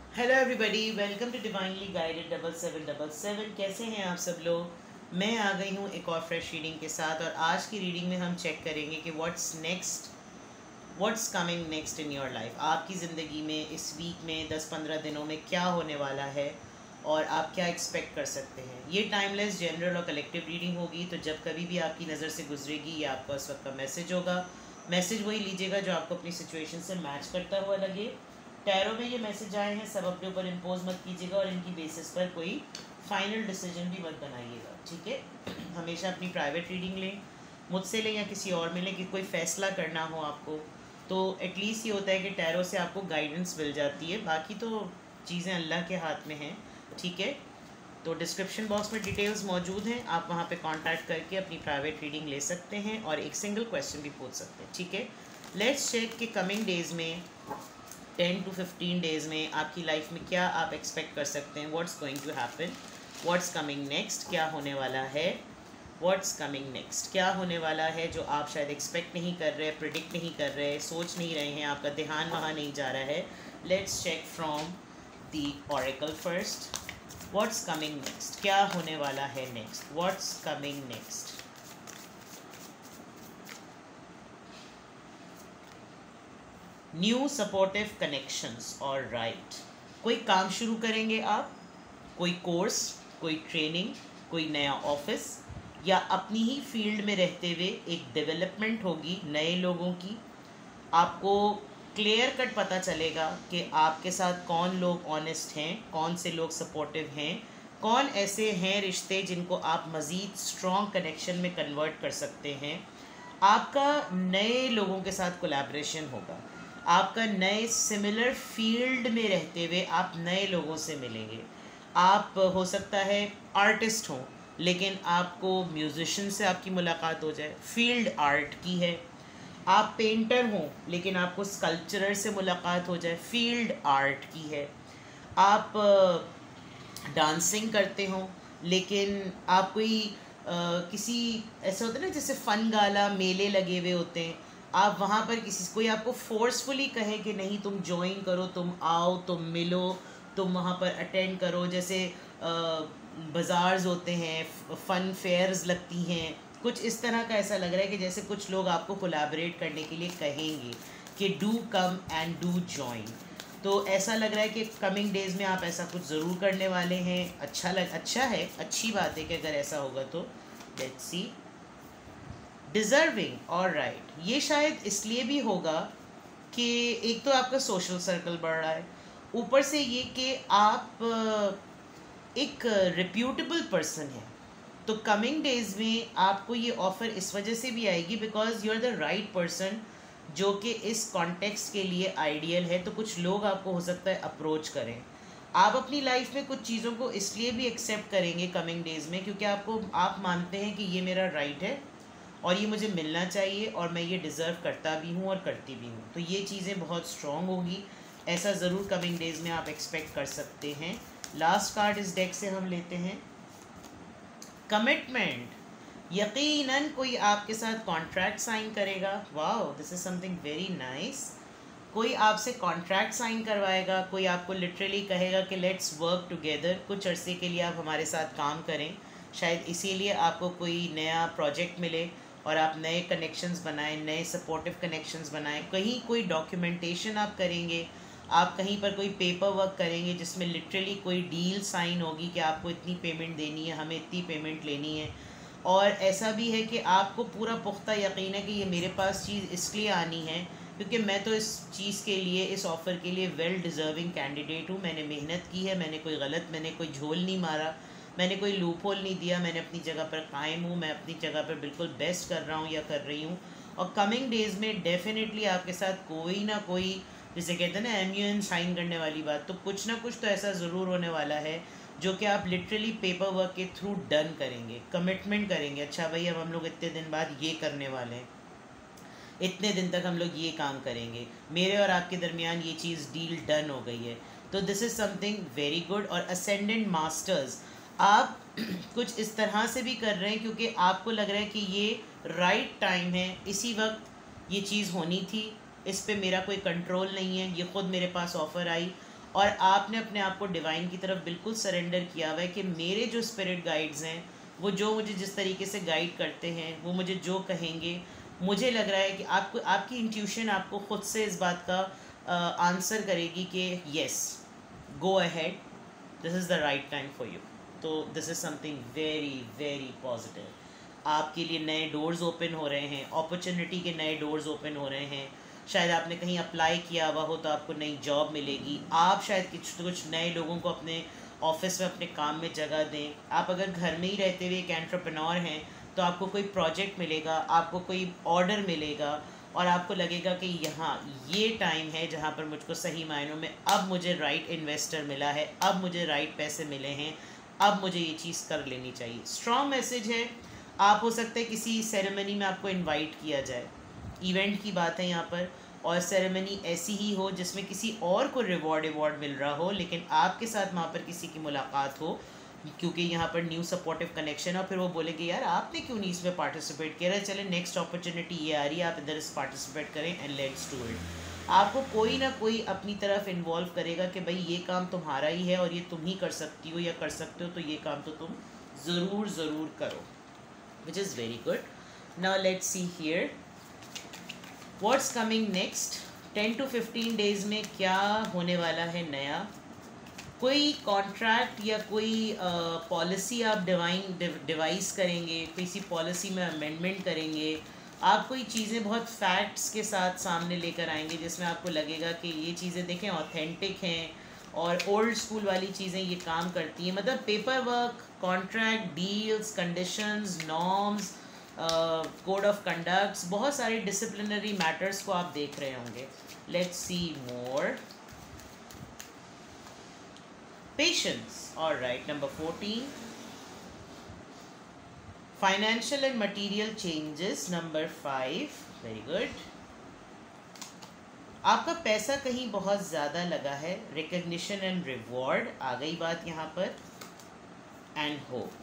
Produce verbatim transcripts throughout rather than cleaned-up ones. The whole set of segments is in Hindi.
Hello everybody, welcome to divinely guided double seven double seven. कैसे हैं आप सब लोग। मैं आ गई हूँ एक और फ्रेश रीडिंग के साथ, और आज की रीडिंग में हम चेक करेंगे कि what's next, what's coming next in your life. आपकी ज़िंदगी में इस वीक में दस पंद्रह दिनों में क्या होने वाला है और आप क्या एक्सपेक्ट कर सकते हैं। ये टाइमलेस, जनरल और कलेक्टिव रीडिंग होगी, तो जब कभी भी आपकी नज़र से गुजरेगी ये आपका उस वक्त का मैसेज होगा। मैसेज वही लीजिएगा जो आपको अपनी सिचुएशन से मैच करता हुआ लगे। टैरो में ये मैसेज आए हैं, सब अपने ऊपर इम्पोज मत कीजिएगा और इनकी बेसिस पर कोई फाइनल डिसीजन भी मत बनाइएगा, ठीक है। हमेशा अपनी प्राइवेट रीडिंग लें, मुझसे लें या किसी और में लें, कि कोई फ़ैसला करना हो आपको तो एटलीस्ट ये होता है कि टैरो से आपको गाइडेंस मिल जाती है। बाकी तो चीज़ें अल्लाह के हाथ में हैं, ठीक है। तो डिस्क्रिप्शन बॉक्स में डिटेल्स मौजूद हैं, आप वहाँ पे कांटेक्ट करके अपनी प्राइवेट रीडिंग ले सकते हैं और एक सिंगल क्वेश्चन भी पूछ सकते हैं, ठीक है। लेट्स चेक कि कमिंग डेज़ में टेन टू फिफ्टीन डेज़ में आपकी लाइफ में क्या आप एक्सपेक्ट कर सकते हैं। What's going to happen, what's coming next, क्या होने वाला है। व्हाट्स कमिंग नेक्स्ट, क्या होने वाला है जो आप शायद एक्सपेक्ट नहीं कर रहे, प्रिडिक्ट नहीं कर रहे, सोच नहीं रहे हैं, आपका ध्यान वहाँ नहीं जा रहा है। Let's check from the oracle first. What's coming next, क्या होने वाला है next. What's coming next. New supportive connections और राइट, कोई काम शुरू करेंगे आप, कोई कोर्स, कोई ट्रेनिंग, कोई नया ऑफिस, या अपनी ही फील्ड में रहते हुए एक डेवलपमेंट होगी नए लोगों की। आपको क्लियर कट पता चलेगा कि आपके साथ कौन लोग ऑनेस्ट हैं, कौन से लोग सपोर्टिव हैं, कौन ऐसे हैं रिश्ते जिनको आप मज़ीद स्ट्रॉन्ग कनेक्शन में कन्वर्ट कर सकते हैं। आपका नए लोगों के साथ कोलैबोरेशन होगा, आपका नए सिमिलर फील्ड में रहते हुए आप नए लोगों से मिलेंगे। आप हो सकता है आर्टिस्ट हों, लेकिन आपको म्यूज़िशियन से आपकी मुलाकात हो जाए, फील्ड आर्ट की है। आप पेंटर हों, लेकिन आपको स्कल्पचरर से मुलाकात हो जाए, फील्ड आर्ट की है। आप डांसिंग करते हों, लेकिन आप कोई आ, किसी ऐसा होता है ना, जैसे फ़न गाला मेले लगे हुए होते हैं, आप वहाँ पर किसी कोई आपको फोर्सफुली कहे कि नहीं तुम ज्वाइन करो, तुम आओ, तुम मिलो, तुम वहाँ पर अटेंड करो। जैसे बाज़ार्स होते हैं, फ़न फेयर्स लगती हैं, कुछ इस तरह का ऐसा लग रहा है कि जैसे कुछ लोग आपको कोलैबोरेट करने के लिए कहेंगे कि do come and do join. तो ऐसा लग रहा है कि कमिंग डेज़ में आप ऐसा कुछ ज़रूर करने वाले हैं। अच्छा लग अच्छा है, अच्छी बात है कि अगर ऐसा होगा तो। Let's see. डिज़र्विंग और राइट, ये शायद इसलिए भी होगा कि एक तो आपका सोशल सर्कल बढ़ रहा है, ऊपर से ये कि आप एक रिप्यूटेबल पर्सन हैं। तो कमिंग डेज़ में आपको ये ऑफ़र इस वजह से भी आएगी because you are the right person जो कि इस कॉन्टेक्स्ट के लिए आइडियल है। तो कुछ लोग आपको हो सकता है अप्रोच करें। आप अपनी लाइफ में कुछ चीज़ों को इसलिए भी एक्सेप्ट करेंगे कमिंग डेज़ में क्योंकि आपको आप मानते हैं कि ये मेरा राइट है और ये मुझे मिलना चाहिए और मैं ये डिज़र्व करता भी हूँ और करती भी हूँ। तो ये चीज़ें बहुत स्ट्रॉन्ग होगी, ऐसा ज़रूर कमिंग डेज़ में आप एक्सपेक्ट कर सकते हैं। लास्ट कार्ड इस डेक से हम लेते हैं कमिटमेंट। यकीनन कोई आपके साथ कॉन्ट्रैक्ट साइन करेगा। Wow, this is something very nice. कोई आपसे कॉन्ट्रैक्ट साइन करवाएगा, कोई आपको लिटरली कहेगा कि लेट्स वर्क टुगेदर, कुछ अरसे के लिए आप हमारे साथ काम करें। शायद इसीलिए आपको कोई नया प्रोजेक्ट मिले और आप नए कनेक्शंस बनाएं, नए सपोर्टिव कनेक्शंस बनाएं। कहीं कोई डॉक्यूमेंटेशन आप करेंगे, आप कहीं पर कोई पेपर वर्क करेंगे जिसमें लिटरली कोई डील साइन होगी कि आपको इतनी पेमेंट देनी है, हमें इतनी पेमेंट लेनी है। और ऐसा भी है कि आपको पूरा पुख्ता यकीन है कि ये मेरे पास चीज़ इसलिए आनी है क्योंकि मैं तो इस चीज़ के लिए, इस ऑफ़र के लिए वेल डिज़र्विंग कैंडिडेट हूँ। मैंने मेहनत की है, मैंने कोई गलत, मैंने कोई झोल नहीं मारा, मैंने कोई लूप होल नहीं दिया, मैंने अपनी जगह पर कायम हूँ, मैं अपनी जगह पर बिल्कुल बेस्ट कर रहा हूँ या कर रही हूँ। और कमिंग डेज़ में डेफिनेटली आपके साथ कोई ना कोई, जिसे कहते हैं ना एम यू एन साइन करने वाली बात, तो कुछ ना कुछ तो ऐसा ज़रूर होने वाला है जो कि आप लिटरली पेपर वर्क के थ्रू डन करेंगे, कमिटमेंट करेंगे। अच्छा भाई, अब हम लोग इतने दिन बाद ये करने वाले हैं, इतने दिन तक हम लोग ये काम करेंगे, मेरे और आपके दरमियान ये चीज़ डील डन हो गई है। तो this is something very good. और असेंडेंट मास्टर्स, आप कुछ इस तरह से भी कर रहे हैं क्योंकि आपको लग रहा है कि ये राइट टाइम है, इसी वक्त ये चीज़ होनी थी, इस पे मेरा कोई कंट्रोल नहीं है, ये ख़ुद मेरे पास ऑफ़र आई और आपने अपने आप को डिवाइन की तरफ बिल्कुल सरेंडर किया हुआ है कि मेरे जो स्पिरिट गाइड्स हैं वो जो मुझे जिस तरीके से गाइड करते हैं, वो मुझे जो कहेंगे, मुझे लग रहा है कि आपको आपकी इंट्यूशन आपको ख़ुद से इस बात का आंसर करेगी कि yes, go ahead, this is the right time for you. तो this is something very very positive. आपके लिए नए डोर्स ओपन हो रहे हैं, अपॉर्चुनिटी के नए डोर्स ओपन हो रहे हैं। शायद आपने कहीं अप्लाई किया हुआ हो तो आपको नई जॉब मिलेगी। आप शायद कुछ कुछ नए लोगों को अपने ऑफिस में अपने काम में जगह दें। आप अगर घर में ही रहते हुए एक एंटरप्रेन्योर हैं तो आपको कोई प्रोजेक्ट मिलेगा, आपको कोई ऑर्डर मिलेगा और आपको लगेगा कि यहाँ ये टाइम है जहाँ पर मुझको सही मायनों में अब मुझे राइट इन्वेस्टर मिला है, अब मुझे राइट पैसे मिले हैं, अब मुझे ये चीज़ कर लेनी चाहिए। स्ट्रॉन्ग मैसेज है। आप हो सकता है किसी सेरेमनी में आपको इनवाइट किया जाए, इवेंट की बात है यहाँ पर, और सेरेमनी ऐसी ही हो जिसमें किसी और को रिवॉर्ड अवार्ड मिल रहा हो लेकिन आपके साथ वहाँ पर किसी की मुलाकात हो, क्योंकि यहाँ पर न्यू सपोर्टिव कनेक्शन है। और फिर वो बोलेंगे यार आपने क्यों नहीं इसमें पार्टिसिपेट किया, चले नेक्स्ट अपॉर्चुनिटी ये आ रही है, आप इधर इस पार्टिसिपेट करें एंड लेट्स डू इट। आपको कोई ना कोई अपनी तरफ इन्वॉल्व करेगा कि भाई ये काम तुम्हारा ही है और ये तुम ही कर सकती हो या कर सकते हो, तो ये काम तो तुम ज़रूर ज़रूर करो, which is very good. Now let's see here what's coming next. Ten to fifteen days में क्या होने वाला है नया। कोई कॉन्ट्रैक्ट या कोई पॉलिसी uh, आप डिवाइन डिवाइस करेंगे, किसी पॉलिसी में अमेंडमेंट करेंगे, आप कोई चीज़ें बहुत फैक्ट्स के साथ सामने लेकर आएंगे जिसमें आपको लगेगा कि ये चीज़ें देखें ऑथेंटिक हैं और ओल्ड स्कूल वाली चीज़ें ये काम करती हैं। मतलब paper work, contract, deals, conditions, norms, code of conducts, बहुत सारे डिसिप्लिनरी मैटर्स को आप देख रहे होंगे। Let's see more. Patience, alright. Number fourteen, financial and material changes. Number five, very good. आपका पैसा कहीं बहुत ज़्यादा लगा है, रिकग्निशन एंड रिवॉर्ड आ गई बात यहाँ पर, and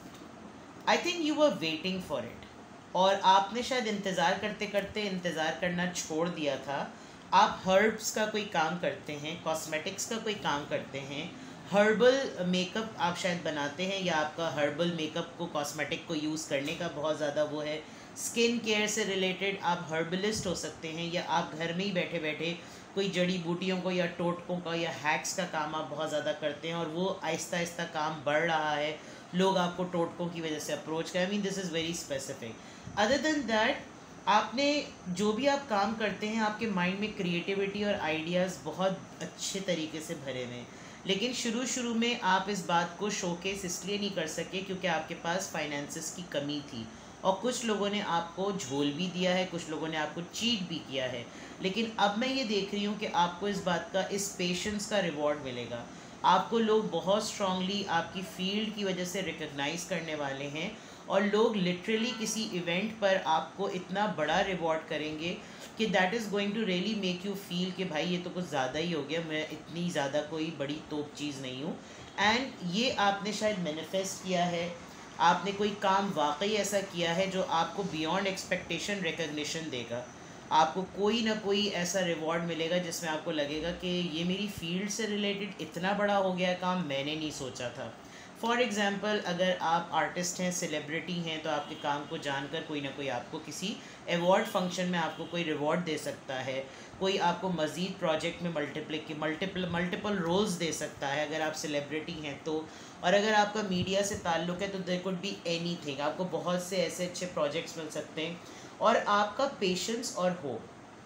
hope. I think you were waiting for it, और आपने शायद इंतज़ार करते करते इंतज़ार करना छोड़ दिया था। आप हर्ब्स का कोई काम करते हैं, कॉस्मेटिक्स का कोई काम करते हैं, हर्बल मेकअप आप शायद बनाते हैं, या आपका हर्बल मेकअप को, कॉस्मेटिक को यूज़ करने का बहुत ज़्यादा वो है। स्किन केयर से रिलेटेड आप हर्बलिस्ट हो सकते हैं, या आप घर में ही बैठे बैठे कोई जड़ी बूटियों को या टोटकों का या हैक्स का काम आप बहुत ज़्यादा करते हैं और वो आहिस्ता आहिस्ता काम बढ़ रहा है, लोग आपको टोटकों की वजह से अप्रोच करें। I mean this is very specific. Other than that, आपने जो भी आप काम करते हैं आपके माइंड में क्रिएटिविटी और आइडियाज़ बहुत अच्छे तरीके से भरे हुए हैं, लेकिन शुरू शुरू में आप इस बात को शोकेस इसलिए नहीं कर सके क्योंकि आपके पास फाइनेंसिस की कमी थी, और कुछ लोगों ने आपको झोल भी दिया है, कुछ लोगों ने आपको चीट भी किया है। लेकिन अब मैं ये देख रही हूँ कि आपको इस बात का, इस पेशेंस का रिवॉर्ड मिलेगा। आपको लोग बहुत स्ट्रांगली आपकी फील्ड की वजह से रिकग्नाइज करने वाले हैं, और लोग लिटरली किसी इवेंट पर आपको इतना बड़ा रिवॉर्ड करेंगे कि that is going to really make you feel कि भाई ये तो कुछ ज़्यादा ही हो गया, मैं इतनी ज़्यादा कोई बड़ी तोप चीज़ नहीं हूँ। एंड ये आपने शायद मैनिफेस्ट किया है, आपने कोई काम वाकई ऐसा किया है जो आपको बियॉन्ड एक्सपेक्टेशन रिकग्निशन देगा। आपको कोई ना कोई ऐसा रिवॉर्ड मिलेगा जिसमें आपको लगेगा कि ये मेरी फील्ड से रिलेटेड इतना बड़ा हो गया काम, मैंने नहीं सोचा था। फॉर एग्ज़ाम्पल, अगर आप आर्टिस्ट हैं, सेलिब्रिटी हैं, तो आपके काम को जानकर कोई ना कोई आपको किसी अवार्ड फंक्शन में आपको कोई रिवॉर्ड दे सकता है, कोई आपको मज़ीद प्रोजेक्ट में मल्टीप्लिक मल्टीपल मल्टीपल रोल्स दे सकता है अगर आप सेलिब्रिटी हैं तो। और अगर आपका मीडिया से ताल्लुक़ है तो देयर कुड बी एनीथिंग, आपको बहुत से ऐसे अच्छे प्रोजेक्ट्स मिल सकते हैं। और आपका पेशेंस और होप,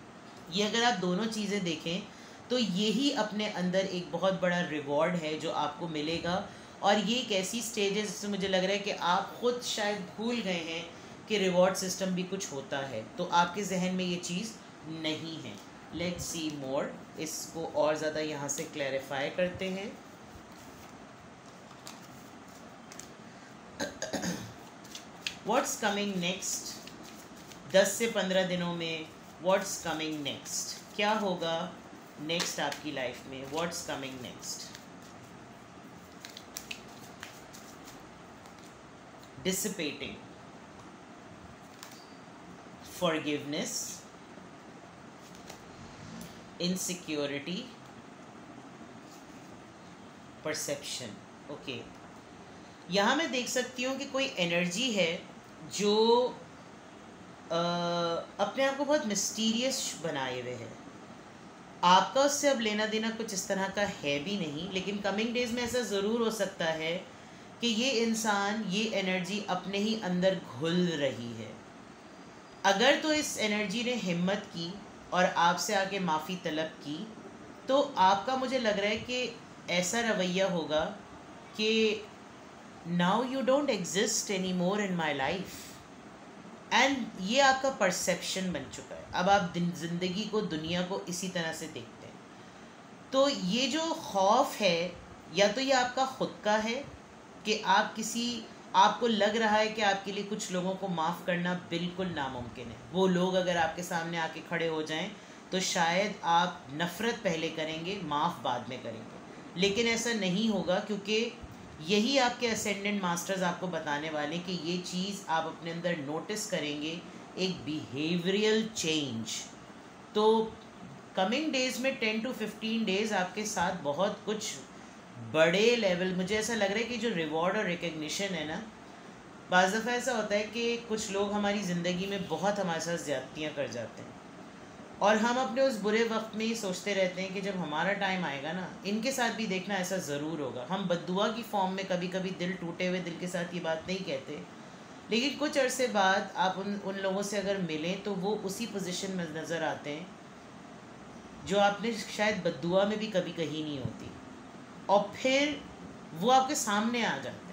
ये अगर आप दोनों चीज़ें देखें तो यही अपने अंदर एक बहुत बड़ा रिवॉर्ड है जो आपको मिलेगा। और ये एक ऐसी स्टेज है जिससे मुझे लग रहा है कि आप ख़ुद शायद भूल गए हैं कि रिवॉर्ड सिस्टम भी कुछ होता है, तो आपके जहन में ये चीज़ नहीं है। लेट्स सी मोर, इसको और ज़्यादा यहाँ से क्लैरिफाई करते हैं। व्हाट्स कमिंग नेक्स्ट, दस से पंद्रह दिनों में व्हाट्स कमिंग नेक्स्ट, क्या होगा नेक्स्ट आपकी लाइफ में, what's coming next. Dissipating, forgiveness, insecurity, perception. Okay, यहाँ मैं देख सकती हूँ कि कोई एनर्जी है जो आ, अपने आप को बहुत मिस्टीरियस बनाए हुए है। आपका उससे अब लेना देना कुछ इस तरह का है भी नहीं, लेकिन कमिंग डेज में ऐसा ज़रूर हो सकता है कि ये इंसान, ये एनर्जी अपने ही अंदर घुल रही है। अगर तो इस एनर्जी ने हिम्मत की और आपसे आके माफ़ी तलब की, तो आपका मुझे लग रहा है कि ऐसा रवैया होगा कि now you don't exist any more in my life, and ये आपका परसेप्शन बन चुका है। अब आप ज़िंदगी को, दुनिया को इसी तरह से देखते हैं। तो ये जो खौफ है, या तो ये आपका ख़ुद का है कि आप किसी, आपको लग रहा है कि आपके लिए कुछ लोगों को माफ़ करना बिल्कुल नामुमकिन है। वो लोग अगर आपके सामने आके खड़े हो जाएं तो शायद आप नफ़रत पहले करेंगे, माफ़ बाद में करेंगे। लेकिन ऐसा नहीं होगा, क्योंकि यही आपके असेंडेंट मास्टर्स आपको बताने वाले कि ये चीज़ आप अपने अंदर नोटिस करेंगे, एक बिहेवियरल चेंज। तो कमिंग डेज़ में टेन टू फिफ्टीन डेज़ आपके साथ बहुत कुछ बड़े लेवल, मुझे ऐसा लग रहा है कि जो रिवॉर्ड और रिकग्निशन है ना, बाज़ दफ़ा ऐसा होता है कि कुछ लोग हमारी ज़िंदगी में बहुत हमारे साथ ज़्यादतियाँ कर जाते हैं, और हम अपने उस बुरे वक्त में ही सोचते रहते हैं कि जब हमारा टाइम आएगा ना, इनके साथ भी देखना ऐसा ज़रूर होगा। हम बद्दुआ की फॉर्म में कभी कभी दिल टूटे हुए दिल के साथ ये बात नहीं कहते, लेकिन कुछ अरसे बाद आप उन उन लोगों से अगर मिलें तो वो उसी पोजीशन में नज़र आते हैं जो आपने शायद बद्दुआ में भी कभी कही नहीं होती, और फिर वो आपके सामने आ जाते हैं।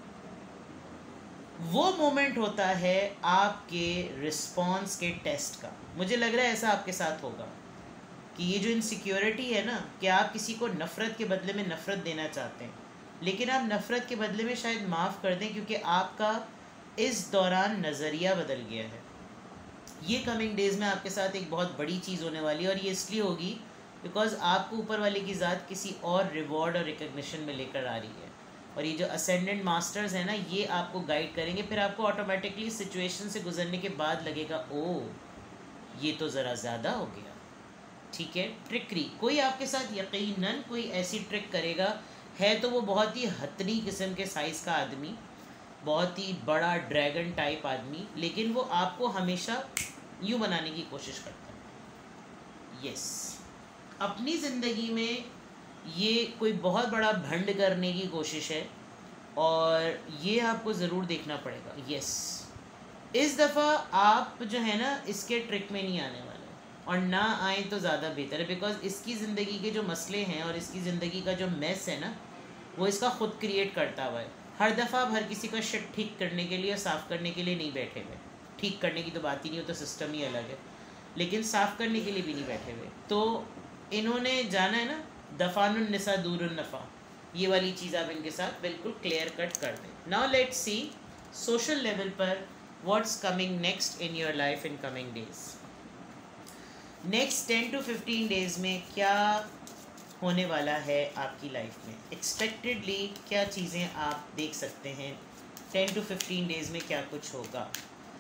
वो मोमेंट होता है आपके रिस्पॉन्स के टेस्ट का। मुझे लग रहा है ऐसा आपके साथ होगा कि ये जो इनसिक्योरिटी है ना, कि आप किसी को नफ़रत के बदले में नफ़रत देना चाहते हैं, लेकिन आप नफ़रत के बदले में शायद माफ़ कर दें, क्योंकि आपका इस दौरान नज़रिया बदल गया है। ये कमिंग डेज़ में आपके साथ एक बहुत बड़ी चीज़ होने वाली है, और ये इसलिए होगी बिकॉज़ आपको ऊपर वाले की ज़ात किसी और रिवॉर्ड और रिकग्निशन में लेकर आ रही है। और ये जो असेंडेंट मास्टर्स हैं ना, ये आपको गाइड करेंगे। फिर आपको ऑटोमेटिकली सिचुएशन से गुजरने के बाद लगेगा, ओ ये तो ज़रा ज़्यादा हो गया, ठीक है। ट्रिकरी, कोई आपके साथ यकीनन कोई ऐसी ट्रिक करेगा, है तो वो बहुत ही हतनी किस्म के साइज़ का आदमी, बहुत ही बड़ा ड्रैगन टाइप आदमी, लेकिन वो आपको हमेशा यूँ बनाने की कोशिश करता है। यस, अपनी ज़िंदगी में ये कोई बहुत बड़ा भंड करने की कोशिश है, और ये आपको ज़रूर देखना पड़ेगा। यस, इस दफ़ा आप जो है ना, इसके ट्रिक में नहीं आने वाले, और ना आए तो ज़्यादा बेहतर है, बिकॉज़ इसकी ज़िंदगी के जो मसले हैं और इसकी ज़िंदगी का जो मैस है ना, वो इसका ख़ुद क्रिएट करता हुआ है। हर दफ़ा आप हर किसी का शिट ठीक करने के लिए, साफ़ करने के लिए नहीं बैठे हुए। ठीक करने की तो बात ही नहीं हो, तो सिस्टम ही अलग है, लेकिन साफ़ करने के लिए भी नहीं बैठे हुए। तो इन्होंने जाना है ना, दफ़ानुन निसा दूरुन नफ़ा, ये वाली चीज़ आप इनके साथ बिल्कुल क्लियर कट कर दें। Now let's see social level पर what's coming next in your life in coming days. Next ten to fifteen days में क्या होने वाला है आपकी लाइफ में, एक्सपेक्टेडली क्या चीज़ें आप देख सकते हैं टेन टू फिफ्टीन डेज़ में, क्या कुछ होगा।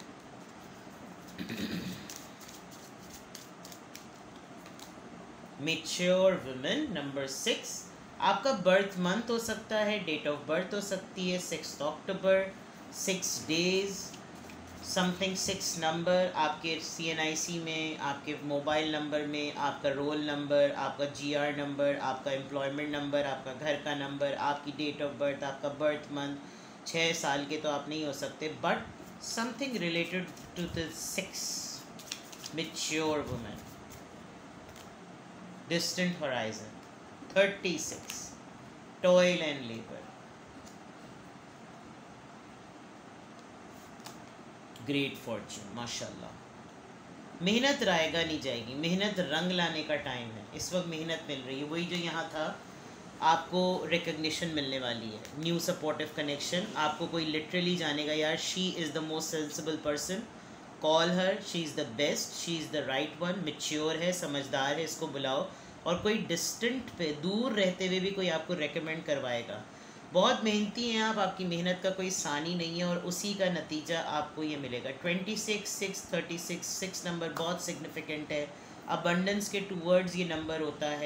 मेच्योर वुमेन नंबर सिक्स, आपका बर्थ मंथ हो सकता है, डेट ऑफ बर्थ हो सकती है six October, six days something, six number आपके सी एन आई सी में, आपके मोबाइल नंबर में, आपका रोल नंबर, आपका जी आर नंबर, आपका एम्प्लॉयमेंट नंबर, आपका घर का नंबर, आपकी डेट ऑफ बर्थ, आपका बर्थ मंथ। छः साल के तो आप नहीं हो सकते, but something related to the six, mature women, distant horizon, thirty-six, toil and labor, great fortune, माशाल्लाह। मेहनत रायगा नहीं जाएगी, मेहनत रंग लाने का टाइम है, इस वक्त मेहनत मिल रही है, वही जो यहाँ था, आपको रिकग्निशन मिलने वाली है, न्यू सपोर्टिव कनेक्शन। आपको कोई लिटरली जानेगा, यार she is the most sensible person, call her, she is the best, she is the right one, mature है, समझदार है, इसको बुलाओ। और कोई डिस्टेंट पे, दूर रहते हुए भी कोई आपको रेकमेंड करवाएगा। बहुत मेहनती हैं आप, आपकी मेहनत का कोई सानी नहीं है, और उसी का नतीजा आपको ये मिलेगा। Twenty six, six thirty six, six number बहुत सिग्निफिकेंट है, अबंडेंस के टूवर्ड्स ये नंबर होता है,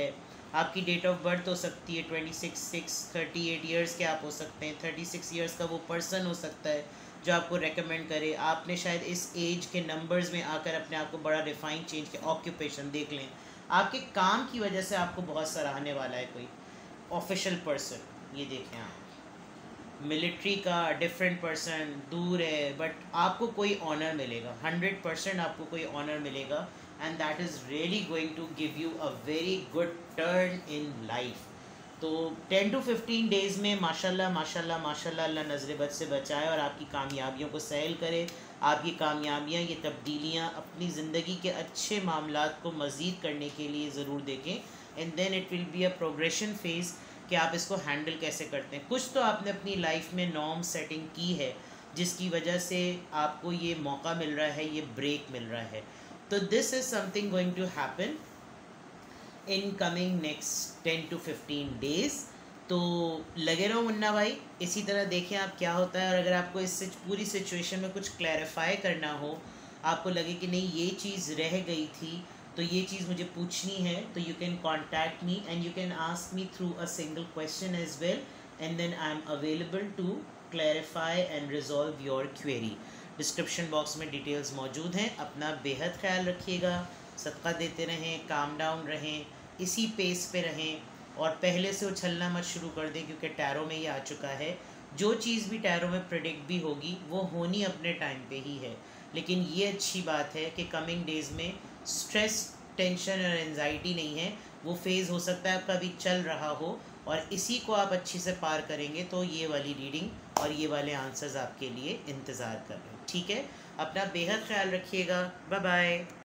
आपकी डेट ऑफ बर्थ हो सकती है twenty six six thirty eight years के आप हो सकते हैं, थर्टी सिक्स ईयर्स का वो पर्सन हो सकता है जो आपको रेकमेंड करे। आपने शायद इस एज के नंबर्स में आकर अपने आप को बड़ा रिफाइन चेंज किया। ऑक्यूपेशन देख लें, आपके काम की वजह से आपको बहुत सराहने वाला है कोई ऑफिशियल पर्सन। ये देखें आप, मिलिट्री का डिफरेंट पर्सन दूर है बट आपको कोई ऑनर मिलेगा, हंड्रेड परसेंट आपको कोई ऑनर मिलेगा and that is really going to give you a very good turn in life. तो टेन टू फिफ्टीन डेज़ में माशाल्लाह माशाल्लाह माशाल्लाह अल्लाह नज़र बद से बचाए और आपकी कामयाबियों को सहल करे। आपकी कामयाबियाँ, ये तब्दीलियाँ अपनी ज़िंदगी के अच्छे मामलात को मज़ीद करने के लिए ज़रूर देखें and then it will be a progression phase कि आप इसको हैंडल कैसे करते हैं। कुछ तो आपने अपनी लाइफ में नॉर्म सेटिंग की है जिसकी वजह से आपको ये मौका मिल रहा है, ये ब्रेक मिल रहा है। तो this is something going to happen in coming next ten to fifteen days. तो लगे रहो मुन्ना भाई, इसी तरह देखें आप क्या होता है। और अगर आपको इस पूरी सिचुएशन में कुछ क्लैरिफाई करना हो, आपको लगे कि नहीं ये चीज़ रह गई थी तो ये चीज़ मुझे पूछनी है, तो you can contact me and you can ask me through a single question as well and then I am available to clarify and resolve your query. Description box में डिटेल्स मौजूद हैं। अपना बेहद ख्याल रखिएगा, सदका देते रहें, काम डाउन रहें, इसी पेस पे रहें और पहले से उछलना मत शुरू कर दें क्योंकि टैरो में ये आ चुका है। जो चीज़ भी टैरो में प्रेडिक्ट भी होगी वो होनी अपने टाइम पे ही है। लेकिन ये अच्छी बात है कि कमिंग डेज़ में स्ट्रेस, टेंशन और एंजाइटी नहीं है। वो फेज़ हो सकता है आपका अभी चल रहा हो और इसी को आप अच्छे से पार करेंगे तो ये वाली रीडिंग और ये वाले आंसर्स आपके लिए इंतज़ार कर रहे हैं। ठीक है, अपना बेहद ख्याल रखिएगा। Bye bye.